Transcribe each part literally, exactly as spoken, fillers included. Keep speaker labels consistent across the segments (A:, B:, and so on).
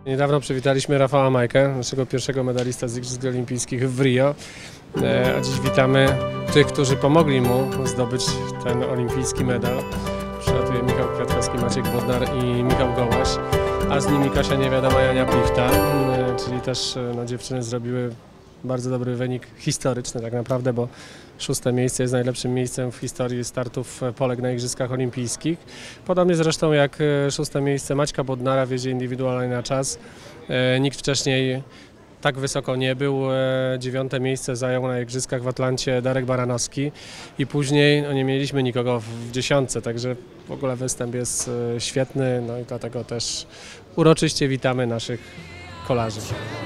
A: Niedawno przywitaliśmy Rafała Majkę, naszego pierwszego medalista z Igrzysk Olimpijskich w Rio. A dziś witamy tych, którzy pomogli mu zdobyć ten olimpijski medal. Przylatuje Michał Kwiatkowski, Maciek Bodnar i Michał Gołaś, a z nimi Kasia Niewiadoma, Jania Plichta, czyli też no, dziewczyny zrobiły bardzo dobry wynik historyczny tak naprawdę, bo szóste miejsce jest najlepszym miejscem w historii startów Polek na Igrzyskach Olimpijskich. Podobnie zresztą jak szóste miejsce Maćka Bodnara w jeździe indywidualnej na czas. Nikt wcześniej tak wysoko nie był. Dziewiąte miejsce zajął na Igrzyskach w Atlancie Darek Baranowski i później no, nie mieliśmy nikogo w dziesiątce, także w ogóle występ jest świetny, no i dlatego też uroczyście witamy naszych kolarzy.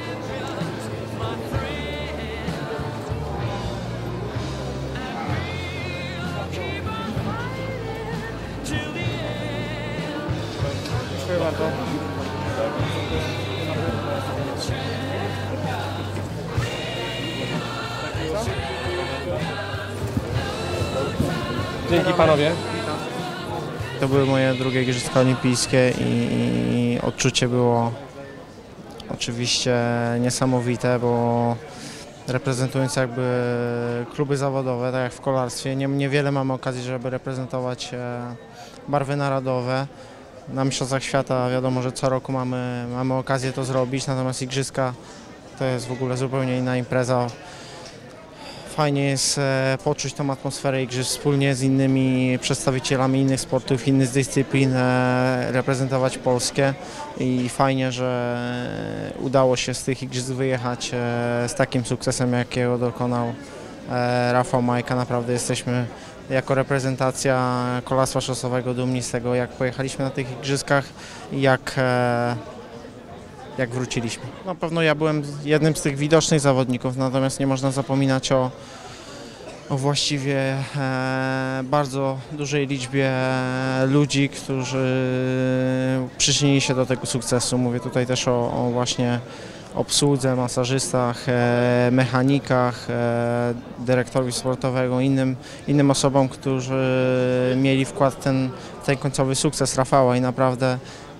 A: Dziękuję bardzo. Dzięki panowie.
B: To były moje drugie Igrzyska Olimpijskie i, i odczucie było oczywiście niesamowite, bo reprezentując jakby kluby zawodowe, tak jak w kolarstwie, nie, niewiele mamy okazji, żeby reprezentować barwy narodowe. Na Mistrzostwach Świata wiadomo, że co roku mamy, mamy okazję to zrobić, natomiast Igrzyska to jest w ogóle zupełnie inna impreza. Fajnie jest poczuć tą atmosferę igrzysk wspólnie z innymi przedstawicielami innych sportów, innych dyscyplin, reprezentować Polskę i fajnie, że udało się z tych igrzysk wyjechać z takim sukcesem, jakiego dokonał Rafał Majka. Naprawdę jesteśmy jako reprezentacja kolarstwa szosowego dumni z tego, jak pojechaliśmy na tych igrzyskach i jak jak wróciliśmy. Na pewno ja byłem jednym z tych widocznych zawodników, natomiast nie można zapominać o, o właściwie e, bardzo dużej liczbie ludzi, którzy przyczynili się do tego sukcesu. Mówię tutaj też o, o właśnie obsłudze, masażystach, e, mechanikach, e, dyrektorowi sportowego, innym, innym osobom, którzy mieli wkład w ten, ten końcowy sukces Rafała i naprawdę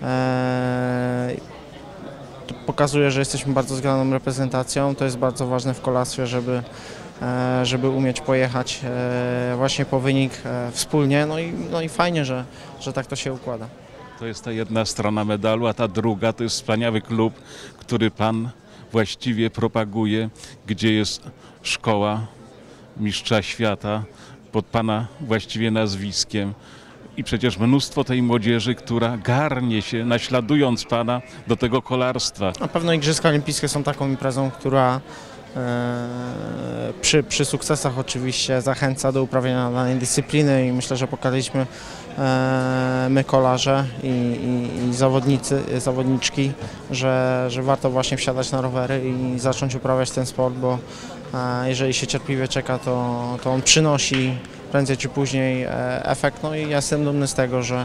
B: e, pokazuje, że jesteśmy bardzo zgraną reprezentacją. To jest bardzo ważne w kolarstwie, żeby, żeby umieć pojechać właśnie po wynik wspólnie. No i, no i fajnie, że, że tak to się układa.
C: To jest ta jedna strona medalu, a ta druga to jest wspaniały klub, który pan właściwie propaguje, gdzie jest szkoła mistrza świata pod pana właściwie nazwiskiem. I przecież mnóstwo tej młodzieży, która garnie się, naśladując pana, do tego kolarstwa.
B: Na pewno Igrzyska Olimpijskie są taką imprezą, która e, przy, przy sukcesach oczywiście zachęca do uprawiania danej dyscypliny i myślę, że pokazaliśmy e, my kolarze i, i, i zawodnicy, zawodniczki, że, że warto właśnie wsiadać na rowery i zacząć uprawiać ten sport, bo e, jeżeli się cierpliwie czeka, to, to on przynosi prędzej czy później efekt. No i ja jestem dumny z tego, że,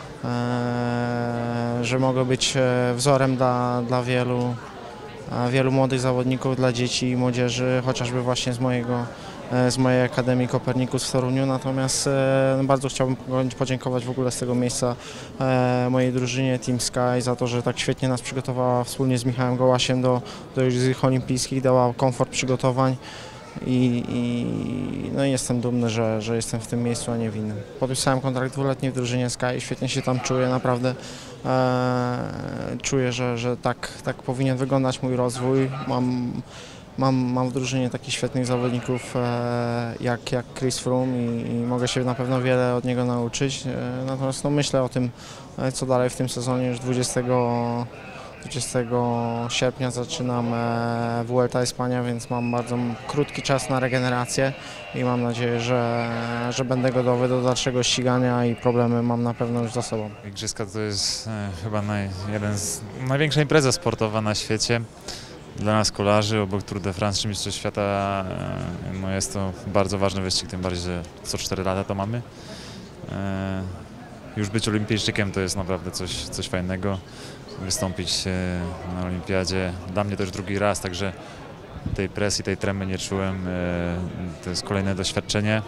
B: e, że mogę być wzorem dla, dla wielu, wielu młodych zawodników, dla dzieci i młodzieży, chociażby właśnie z, mojego, z mojej Akademii Kopernikus w Toruniu. Natomiast e, bardzo chciałbym podziękować w ogóle z tego miejsca e, mojej drużynie Team Sky za to, że tak świetnie nas przygotowała wspólnie z Michałem Gołasiem do, do Igrzysk Olimpijskich, dała komfort przygotowań. I, i no jestem dumny, że, że jestem w tym miejscu, a nie w innym. Podpisałem kontrakt dwuletni w drużynie Sky, świetnie się tam czuję, naprawdę e, czuję, że, że tak, tak powinien wyglądać mój rozwój. Mam, mam, mam w drużynie takich świetnych zawodników e, jak, jak Chris Froome i, i mogę się na pewno wiele od niego nauczyć. E, natomiast no, myślę o tym, co dalej w tym sezonie. Już dwudziestego sierpnia zaczynam Vuelta Hiszpania, więc mam bardzo krótki czas na regenerację i mam nadzieję, że, że będę gotowy do dalszego ścigania i problemy mam na pewno już za sobą.
D: Igrzyska to jest e, chyba naj, jeden z największa impreza sportowa na świecie. Dla nas kolarzy, obok Tour de France czy Mistrzostw Świata e, no jest to bardzo ważny wyścig, tym bardziej, że co cztery lata to mamy. E, już być olimpijczykiem to jest naprawdę coś, coś fajnego. Wystąpić na olimpiadzie. Dla mnie też drugi raz, także tej presji, tej tremy nie czułem. To jest kolejne doświadczenie.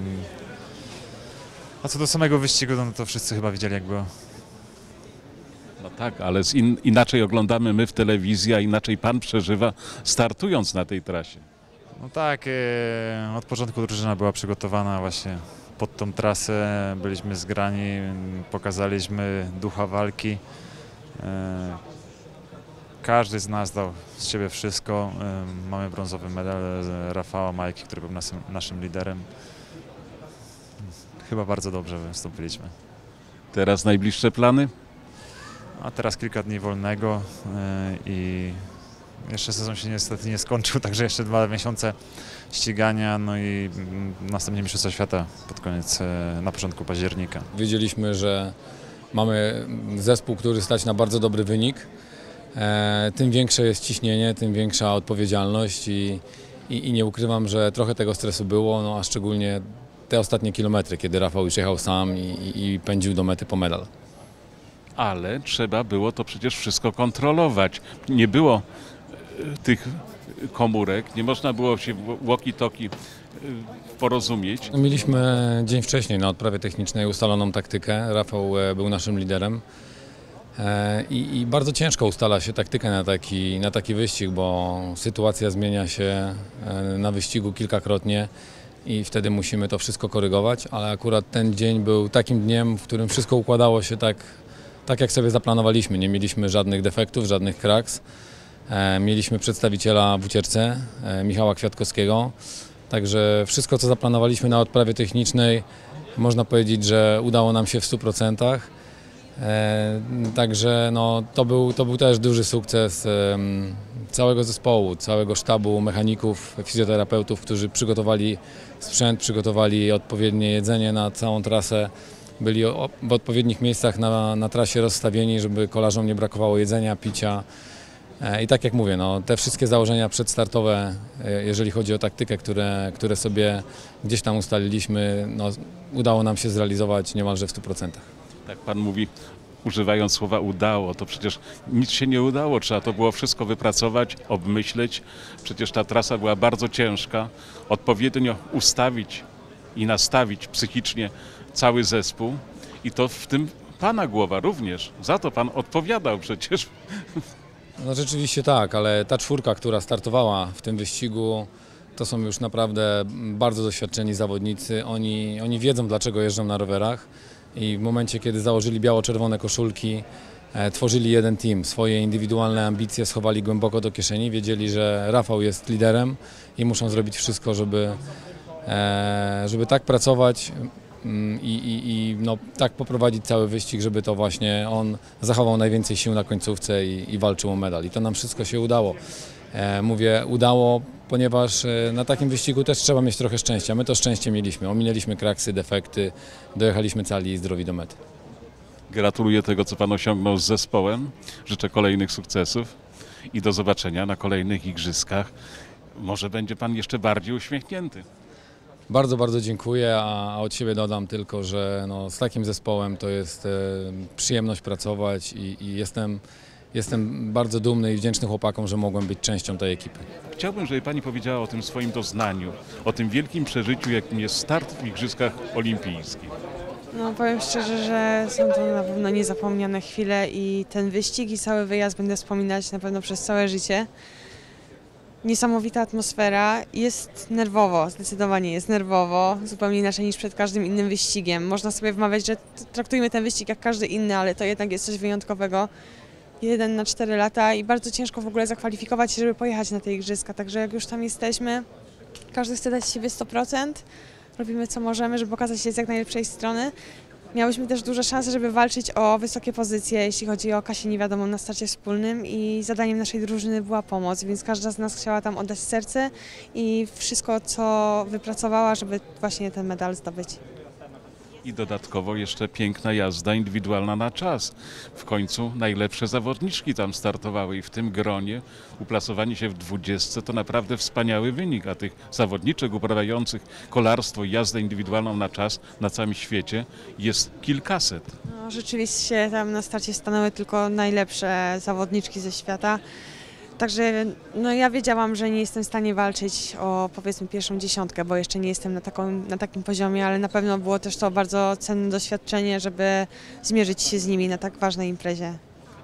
D: A co do samego wyścigu, no to wszyscy chyba widzieli, jak było.
C: No tak, ale z in, inaczej oglądamy my w telewizji, a inaczej pan przeżywa startując na tej trasie.
D: No tak, e, od początku drużyna była przygotowana właśnie pod tą trasę, byliśmy zgrani, pokazaliśmy ducha walki. E, każdy z nas dał z siebie wszystko. E, mamy brązowy medal Rafała Majki, który był naszym, naszym liderem. Chyba bardzo dobrze wystąpiliśmy.
C: Teraz najbliższe plany?
D: A teraz kilka dni wolnego e, i jeszcze sezon się niestety nie skończył, także jeszcze dwa miesiące ścigania, no i następnie Mistrzostwa Świata pod koniec, na początku października.
E: Wiedzieliśmy, że mamy zespół, który stać na bardzo dobry wynik. E, tym większe jest ciśnienie, tym większa odpowiedzialność i, i, i nie ukrywam, że trochę tego stresu było, no a szczególnie te ostatnie kilometry, kiedy Rafał już jechał sam i, i, i pędził do mety po medal.
C: Ale trzeba było to przecież wszystko kontrolować. Nie było tych komórek, nie można było się walkie-talkie porozumieć.
E: No, mieliśmy dzień wcześniej na odprawie technicznej ustaloną taktykę. Rafał był naszym liderem i, i bardzo ciężko ustala się taktykę na taki, na taki wyścig, bo sytuacja zmienia się na wyścigu kilkakrotnie i wtedy musimy to wszystko korygować, ale akurat ten dzień był takim dniem, w którym wszystko układało się tak, tak jak sobie zaplanowaliśmy. Nie mieliśmy żadnych defektów, żadnych kraks. Mieliśmy przedstawiciela w ucieczce, Michała Kwiatkowskiego, także wszystko, co zaplanowaliśmy na odprawie technicznej, można powiedzieć, że udało nam się w stu procentach. Także no, to, był, to był też duży sukces całego zespołu, całego sztabu mechaników, fizjoterapeutów, którzy przygotowali sprzęt, przygotowali odpowiednie jedzenie na całą trasę. Byli w odpowiednich miejscach na, na trasie rozstawieni, żeby kolarzom nie brakowało jedzenia, picia. I tak jak mówię, no, te wszystkie założenia przedstartowe, jeżeli chodzi o taktykę, które, które sobie gdzieś tam ustaliliśmy, no, udało nam się zrealizować niemalże w stu procentach.
C: Tak pan mówi, używając słowa udało, to przecież nic się nie udało, trzeba to było wszystko wypracować, obmyśleć. Przecież ta trasa była bardzo ciężka, odpowiednio ustawić i nastawić psychicznie cały zespół i to w tym pana głowa również, za to pan odpowiadał przecież.
E: No rzeczywiście tak, ale ta czwórka, która startowała w tym wyścigu, to są już naprawdę bardzo doświadczeni zawodnicy. Oni, oni wiedzą, dlaczego jeżdżą na rowerach i w momencie, kiedy założyli biało-czerwone koszulki, e, tworzyli jeden team. Swoje indywidualne ambicje schowali głęboko do kieszeni. Wiedzieli, że Rafał jest liderem i muszą zrobić wszystko, żeby, e, żeby tak pracować i, i, i no, tak poprowadzić cały wyścig, żeby to właśnie on zachował najwięcej sił na końcówce i, i walczył o medal. I to nam wszystko się udało. E, mówię udało, ponieważ na takim wyścigu też trzeba mieć trochę szczęścia. My to szczęście mieliśmy. Ominęliśmy kraksy, defekty, dojechaliśmy cali i zdrowi do mety.
C: Gratuluję tego, co pan osiągnął z zespołem. Życzę kolejnych sukcesów i do zobaczenia na kolejnych igrzyskach. Może będzie pan jeszcze bardziej uśmiechnięty.
E: Bardzo, bardzo dziękuję, a od siebie dodam tylko, że no, z takim zespołem to jest e, przyjemność pracować i, i jestem, jestem bardzo dumny i wdzięczny chłopakom, że mogłem być częścią tej ekipy.
C: Chciałbym, żeby pani powiedziała o tym swoim doznaniu, o tym wielkim przeżyciu, jakim jest start w Igrzyskach Olimpijskich.
F: No powiem szczerze, że są to na pewno niezapomniane chwile i ten wyścig i cały wyjazd będę wspominać na pewno przez całe życie. Niesamowita atmosfera, jest nerwowo, zdecydowanie jest nerwowo, zupełnie inaczej niż przed każdym innym wyścigiem. Można sobie wmawiać, że traktujmy ten wyścig jak każdy inny, ale to jednak jest coś wyjątkowego. Jeden na cztery lata i bardzo ciężko w ogóle zakwalifikować się, żeby pojechać na te igrzyska, także jak już tam jesteśmy, każdy chce dać z siebie sto procent, robimy co możemy, żeby pokazać się z jak najlepszej strony. Miałyśmy też duże szanse, żeby walczyć o wysokie pozycje, jeśli chodzi o Kasię Niewiadomą na starcie wspólnym i zadaniem naszej drużyny była pomoc, więc każda z nas chciała tam oddać serce i wszystko, co wypracowała, żeby właśnie ten medal zdobyć.
C: I dodatkowo jeszcze piękna jazda indywidualna na czas. W końcu najlepsze zawodniczki tam startowały i w tym gronie uplasowanie się w dwudziestce to naprawdę wspaniały wynik, a tych zawodniczek uprawiających kolarstwo i jazdę indywidualną na czas na całym świecie jest kilkaset.
F: No, rzeczywiście tam na starcie stanęły tylko najlepsze zawodniczki ze świata. Także no ja wiedziałam, że nie jestem w stanie walczyć o powiedzmy pierwszą dziesiątkę, bo jeszcze nie jestem na, taką, na takim poziomie, ale na pewno było też to bardzo cenne doświadczenie, żeby zmierzyć się z nimi na tak ważnej imprezie.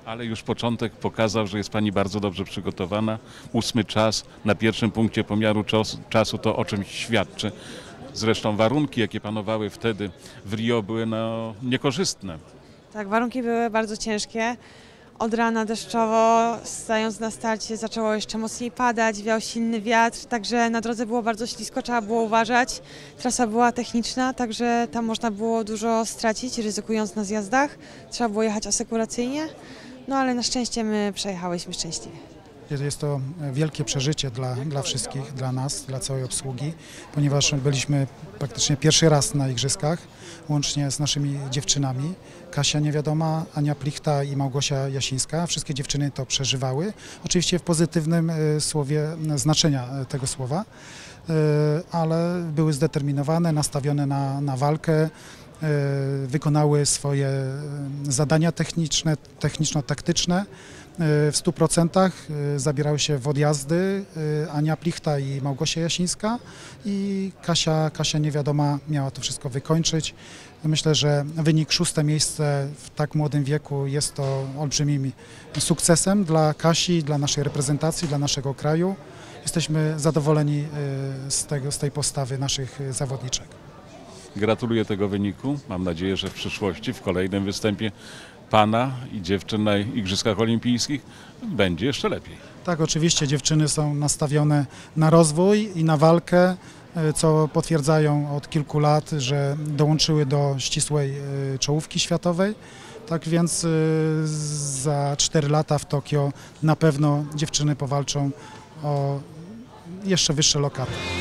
C: Ale już początek pokazał, że jest Pani bardzo dobrze przygotowana. Ósmy czas na pierwszym punkcie pomiaru czas, czasu to o czymś świadczy. Zresztą warunki, jakie panowały wtedy w Rio, były no, niekorzystne.
F: Tak, warunki były bardzo ciężkie. Od rana deszczowo, stając na starcie, zaczęło jeszcze mocniej padać, wiał silny wiatr, także na drodze było bardzo ślisko, trzeba było uważać. Trasa była techniczna, także tam można było dużo stracić, ryzykując na zjazdach. Trzeba było jechać asekuracyjnie, no ale na szczęście my przejechałyśmy szczęśliwie.
G: Jest to wielkie przeżycie dla, dla wszystkich, dla nas, dla całej obsługi, ponieważ byliśmy praktycznie pierwszy raz na igrzyskach, łącznie z naszymi dziewczynami. Kasia Niewiadoma, Ania Plichta i Małgosia Jasińska. Wszystkie dziewczyny to przeżywały, oczywiście w pozytywnym słowie znaczenia tego słowa, ale były zdeterminowane, nastawione na, na walkę, wykonały swoje zadania techniczne, techniczno-taktyczne. W stu procentach zabierały się w odjazdy Ania Plichta i Małgosia Jasińska i Kasia, Kasia Niewiadoma miała to wszystko wykończyć. Myślę, że wynik szóste miejsce w tak młodym wieku jest to olbrzymim sukcesem dla Kasi, dla naszej reprezentacji, dla naszego kraju. Jesteśmy zadowoleni z, tego, z tej postawy naszych zawodniczek.
C: Gratuluję tego wyniku. Mam nadzieję, że w przyszłości, w kolejnym występie Pana i dziewczyn na Igrzyskach Olimpijskich będzie jeszcze lepiej.
G: Tak, oczywiście dziewczyny są nastawione na rozwój i na walkę, co potwierdzają od kilku lat, że dołączyły do ścisłej czołówki światowej. Tak więc za cztery lata w Tokio na pewno dziewczyny powalczą o jeszcze wyższe lokaty.